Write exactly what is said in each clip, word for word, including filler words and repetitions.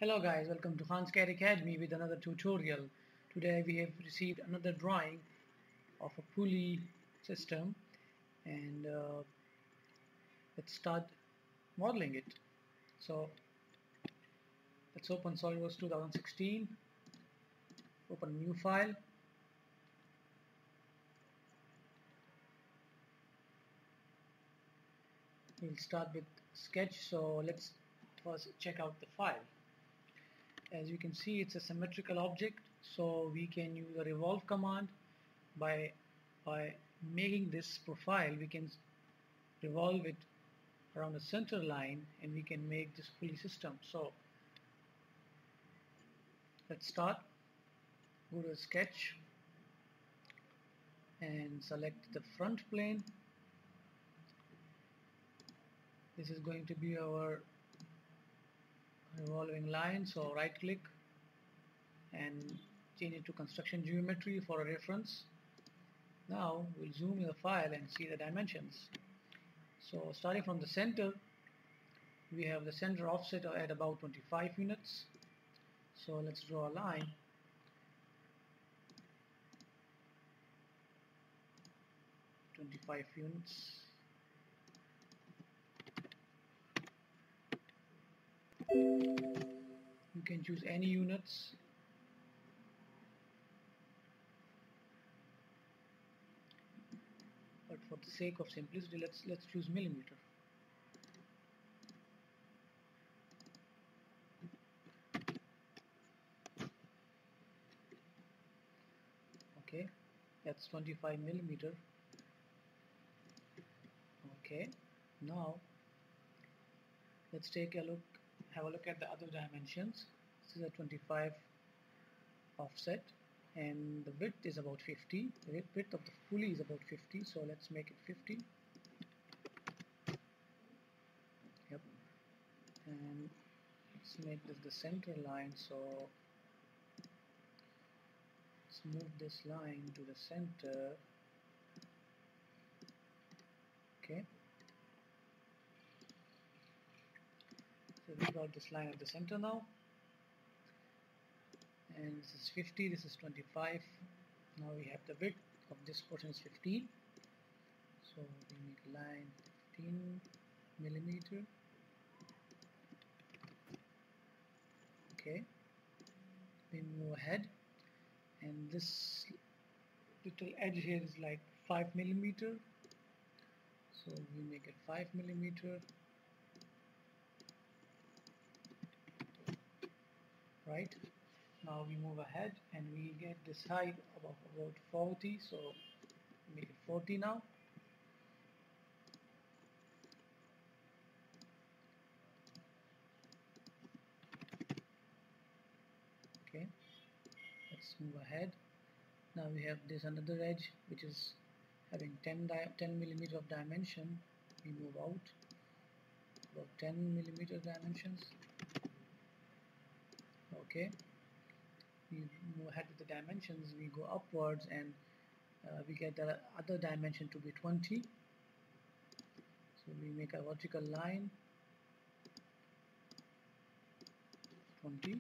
Hello guys, welcome to Khan's C A D Academy with another tutorial. Today we have received another drawing of a pulley system and uh, let's start modeling it. So let's open SolidWorks twenty sixteen, open a new file. We'll start with sketch, so let's first check out the file. As you can see, it's a symmetrical object, so we can use a revolve command. By, by making this profile, we can revolve it around the center line and we can make this pulley system. So let's start. Go to sketch and select the front plane. This is going to be our revolving line, so right click and change it to construction geometry for a reference. Now we'll zoom in the file and see the dimensions. So starting from the center, we have the center offset at about twenty-five units. So let's draw a line. twenty-five units. You can choose any units. But for the sake of simplicity, let's let's choose millimeter. Okay, that's twenty-five millimeter. Okay, now let's take a look, have a look at the other dimensions. This is a twenty-five offset and the width is about fifty. The width of the pulley is about fifty, so let's make it fifty. Yep. And let's make this the center line, so let's move this line to the center. Okay, so we got this line at the center now, and this is fifty, this is twenty-five. Now we have the width of this portion is fifteen, so we make a line fifteen millimeter. Okay, we move ahead, and this little edge here is like five millimeter, so we make it five millimeter. Right, now we move ahead and we get this height of about forty, so make it forty now. Okay, let's move ahead. Now we have this another edge which is having ten millimeter of dimension. We move out about ten millimeter dimensions. Okay, we move ahead with the dimensions, we go upwards and uh, we get the other dimension to be twenty. So we make a vertical line, twenty.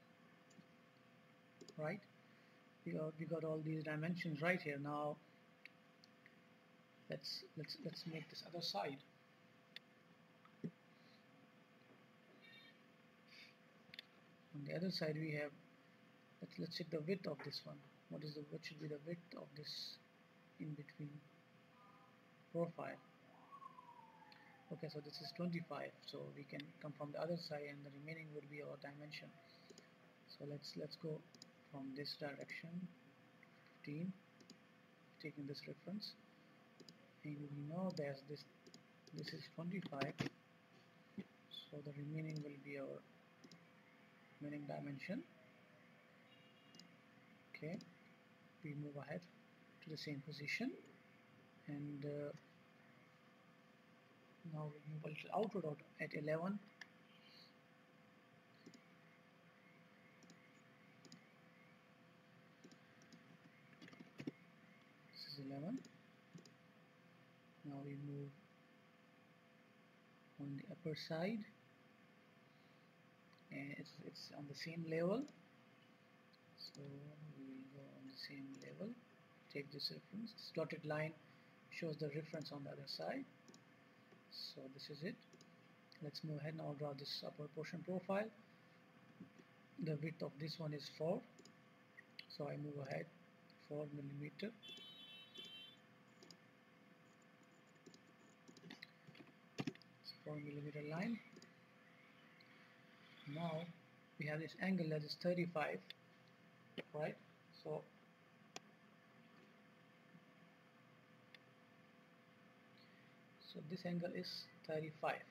Right, we got, we got all these dimensions right here. Now let's let's let's make this other side. On the other side we have, let's let's check the width of this one. What is the what should be the width of this in between profile? Okay, so this is twenty-five, so we can come from the other side and the remaining would be our dimension. So let's let's go from this direction, fifteen, taking this reference, and we know that this this is twenty-five, so the remaining will be our remaining dimension. Okay, we move ahead to the same position, and uh, now we move a little outward at eleven. This is eleven. Now we move on the upper side. and it's, it's on the same level, so we will go on the same level. Take this reference. This dotted line shows the reference on the other side, so this is it. Let's move ahead. Now draw this upper portion profile. The width of this one is four, so I move ahead four millimeter. It's four millimeter line. Now we have this angle that is thirty-five, right? So so this angle is thirty-five,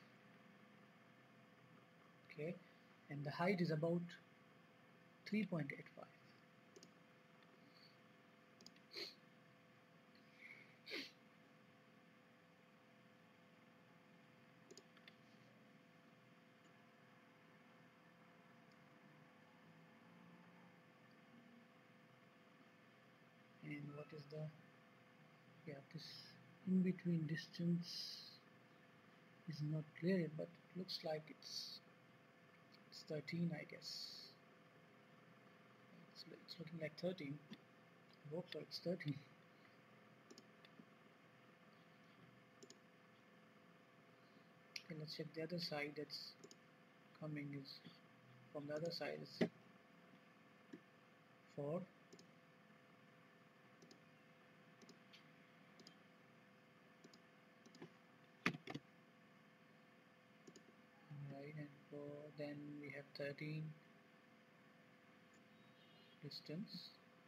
okay, and the height is about three point eight five. And what is the, yeah, this in between distance is not clear yet, but it looks like it's it's thirteen, I guess. It's, it's looking like thirteen. I hope so. It's thirteen. Okay, let's check the other side. That's coming is from the other side is four. Right, and four. Then we have thirteen distance.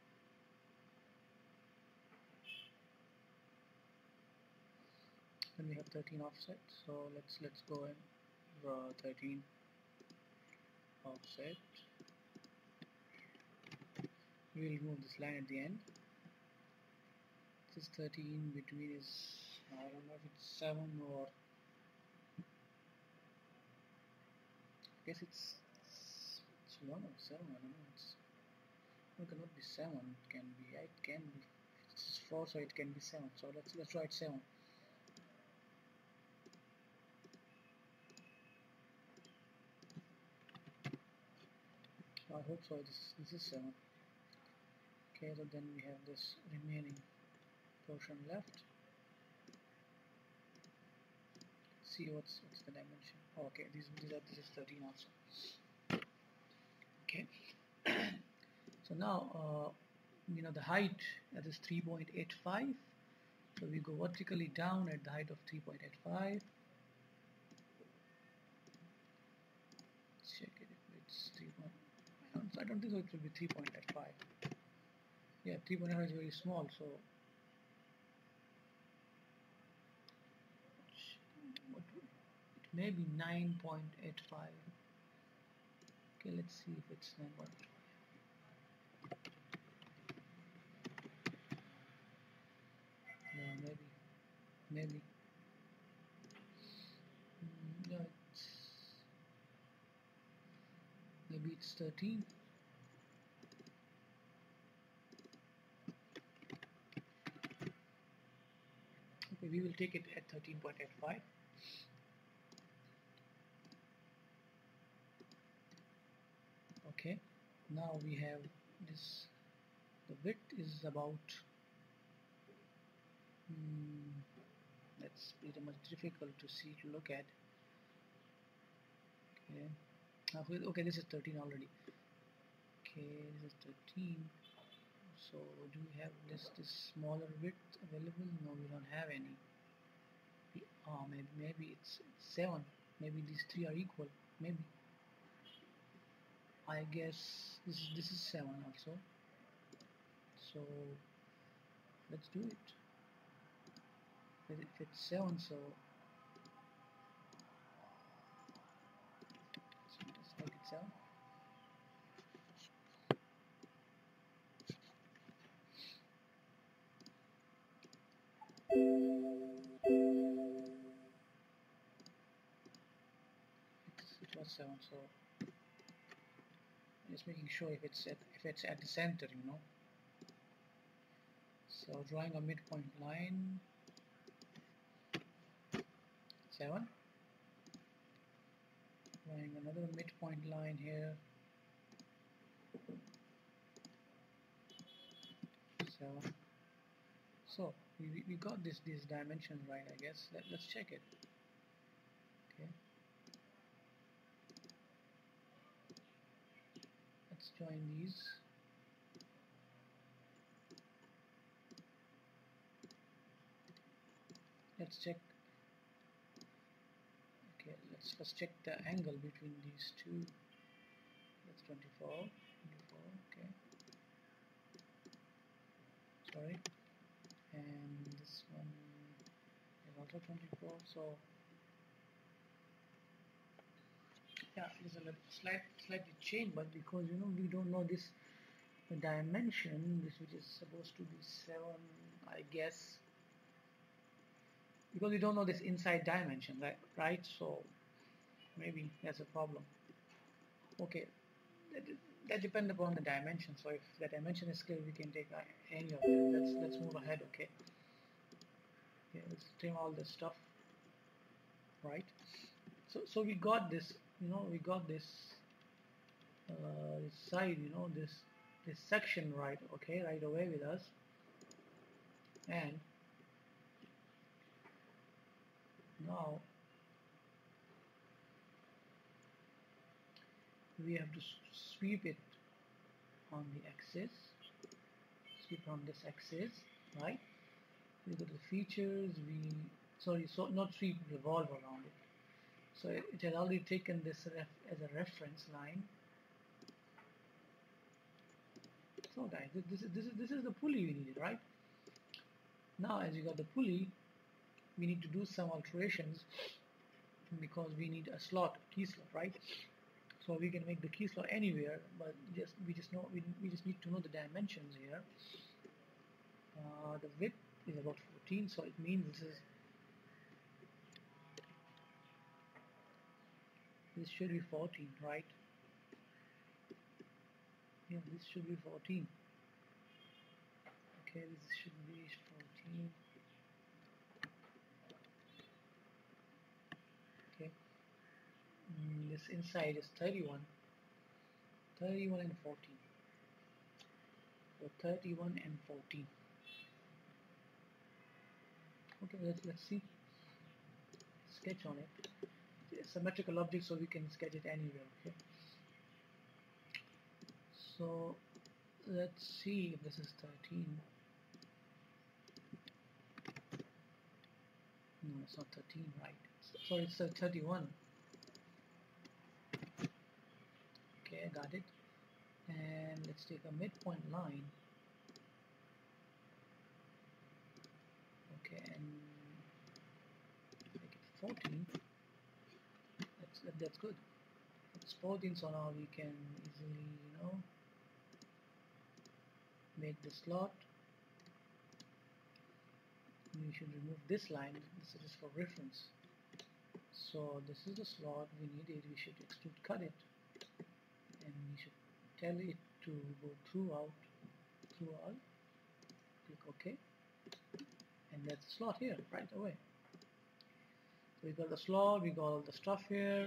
Then we have thirteen offset. So let's let's go and draw thirteen offset. We will remove this line at the end. This thirteen between is, I don't know if it's seven or, I guess it's it's one or seven. I don't know. It's, it cannot be seven. It can be. It can be. It's four, so it can be seven. So let's let's write seven. I hope so. This this is seven. Okay, so then we have this remaining portion left. Let's see what's what's the dimension. Oh, okay, these these are this is thirteen also. Okay. So now uh, you know the height, that is three point eight five. So we go vertically down at the height of three point eight five. Check it if it's three. I don't, I don't think so. It will be three point eight five. Yeah, three point eight five is very small, so what, it may be nine point eight five. Okay, let's see if it's nine point eight five. Yeah, maybe, maybe. Mm, no, it's, maybe it's thirteen. Okay, we will take it at thirteen point eight five. Okay, now we have this, the width is about, hmm, that's pretty much difficult to see, to look at. Okay, now, okay, this is thirteen already. Okay, this is thirteen. So do we have this this smaller width available? No, we don't have any. Oh, maybe maybe it's, it's seven. Maybe these three are equal. Maybe. I guess this is this is seven also. So let's do it. If it's seven, so let's make it seven. It was seven, so just making sure if it's at if it's at the center, you know. So drawing a midpoint line, seven. drawing another midpoint line here. Seven. So we, we got this these dimensions right, I guess. Let, let's check it. Okay. Let's join these. Let's check. Okay, let's first check the angle between these two. That's twenty-four. twenty-four. Okay. Sorry. And this one is also twenty-four. So yeah, it's a slight, slightly changed, but because you know we don't know this the dimension, this which is supposed to be seven, I guess, because we don't know this inside dimension, right? Right? So maybe that's a problem. Okay, that, that depends upon the dimension. So if the dimension is clear, we can take any of them. Let's let's move ahead. Okay. Okay, let's trim all this stuff. Right. So so we got this. You know, we got this uh, this side. You know, this this section right. Okay, right away with us. And now we have to sweep it on the axis, sweep on this axis, right? We go to the features, we, sorry, so not sweep, revolve around it. So it, it has already taken this ref, as a reference line. So guys, this is, this is, this is the pulley we needed, right? Now as you got the pulley, we need to do some alterations because we need a slot, key slot, right? So we can make the key slot anywhere, but just we just know we, we just need to know the dimensions here. Uh, the width is about fourteen, so it means this is this should be fourteen, right? Yeah, this should be fourteen. Okay, this should be fourteen. Okay, mm, this inside is thirty-one. thirty-one and fourteen. So thirty-one and fourteen. Okay, let's let's see. Sketch on it. It's a symmetrical object, so we can sketch it anywhere. Okay. So let's see if this is thirteen. No, it's not thirteen, right? So it's uh, thirty-one. Okay, I got it. And let's take a midpoint line. Okay, and make it fourteen. That's that's good. It's fourteen, so now we can easily, you know, make the slot. We should remove this line. This is for reference. So this is the slot we need it. We should extrude cut it, and we should tell it to go throughout, throughout. Click OK, and that's the slot here right away. So we got the slot. We got all the stuff here.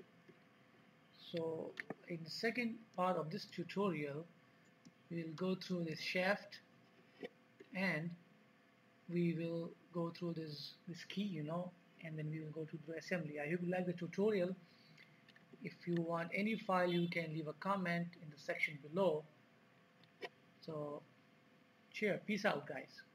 So in the second part of this tutorial, we will go through this shaft, and we will go through this this key, you know, and then we will go to the assembly. I hope you like the tutorial. If you want any file, you can leave a comment in the section below. So cheer, peace out guys.